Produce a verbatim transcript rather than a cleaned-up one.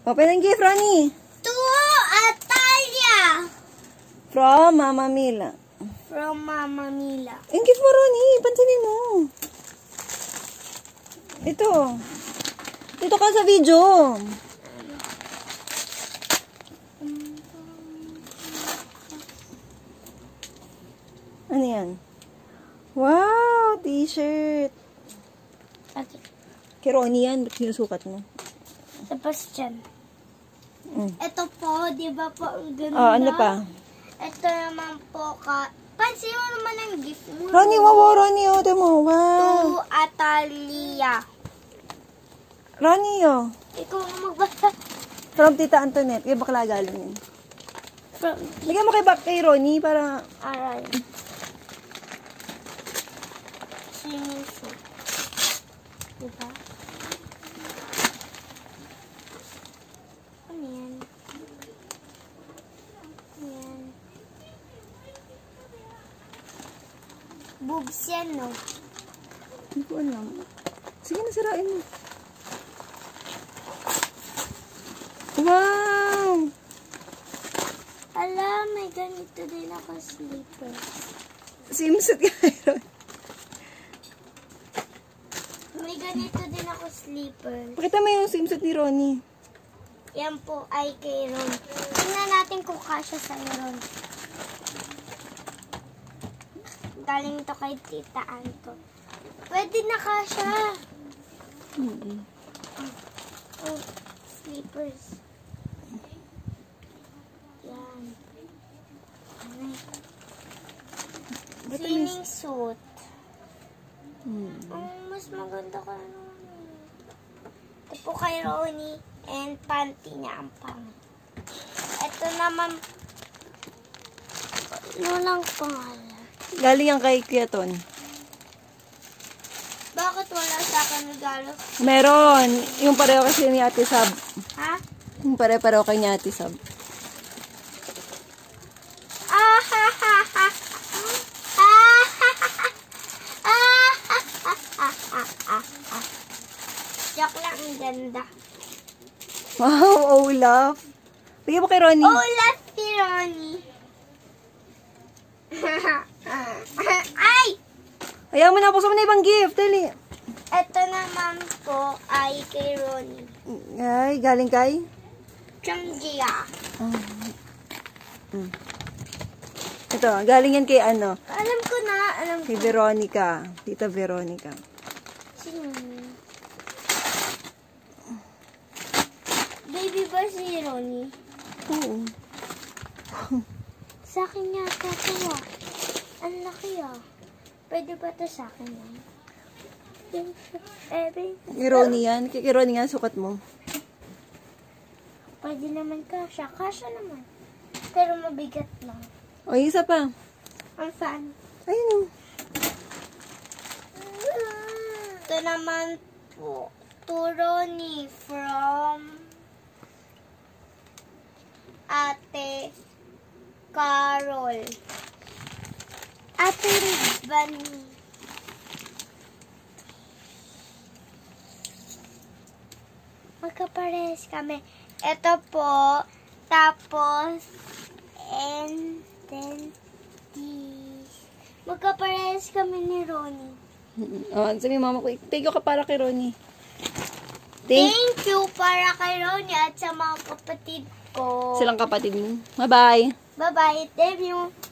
Open ang gift, Ronnie. To Atalia. From Mama Mila. From Mama Mila. Ang gift mo, Ronnie. Pansinin mo. Ito. Dito ka sa video. Ano yan? Wow! T-shirt. Okay. Kay Ronnie yan. Ba't sinusukat mo? Tapos dyan. Mm. Ito po, di ba po, ang ganda. Oh, ano pa? Ito naman po, ka. Pansin mo naman ang gift mo. Ronnie, wow, wow, Ronnie, oh, ito mo, wow. To Atalia. Ronnie, oh. Ikaw ang magbasa. From Tita Antoinette. Kaya bakla galing yun. From Lagyan mo kay, back kay Ronnie para... Aral. Swimming suit. Diba? Ano yan? Ano yan? Boobs yan, no? Hindi ko alam. Sige, nasirain mo. Wow! Ala, may ganito din ako slipper. Swimsuit ka mayroon. May ganito din ako slipper. Pakita mo yung swimsuit ni Ronnie. Yan po ay kay Ron. Tingnan natin kung kasya sa Ron. Galing to kay Tita Anto. Pwede na kasya. Mm-hmm. Oh, slippers. Yan. Swimming suit. Hmm. Ang mas maganda ka ano. Ito po kay Ronnie and panty niya ang pang. Ito naman ano lang pangalan. Galing yan kay Kuya Ton. Bakit wala sa akin regalo? Meron. Yung pareho kasi ni Ate Sab. Ha? Yung pareho-pareho kay ni Ate Sab. Ah ha ha ha. Ah ha ha ha. Ah ha ha ha ha ha. Joke lang, ang ganda. Wow, Olaf. Bigyan mo kay Ronnie. Olaf si Ronnie. Ay! Ayaw mo na, buksan mo na ibang gift. Dali. Ito naman po ay kay Ronnie. Ay, galing kay? Changjia. Oh. Hmm. Ito, galing yan kay ano? Alam ko na, alam ko. Kay Veronica. Tita Veronica. Sino? Baby ba si Ronnie? Oo. Sa akin yata ito ah. Ang laki ah. Pwede ba ito sa akin ah? Eh, baby. Kay Ronnie yan. Kay Ronnie yan, sukat mo. Pwede naman kasha. Kasha naman. Pero mabigat lang. O, isa pa. Ang saan? Ayun o. Ito naman po. To Ronnie from Ate Carol. Ate Bunny. Magkapares kami. Ito po. Tapos, and then, this. Magkapares kami ni Ronnie. Oh, sabi mama ko, thank you ka para kay Ronnie. Thank, Thank you para kay Ronnie at sa mga kapatid ko. Silang kapatid mo. Bye-bye. Bye-bye. Thank you.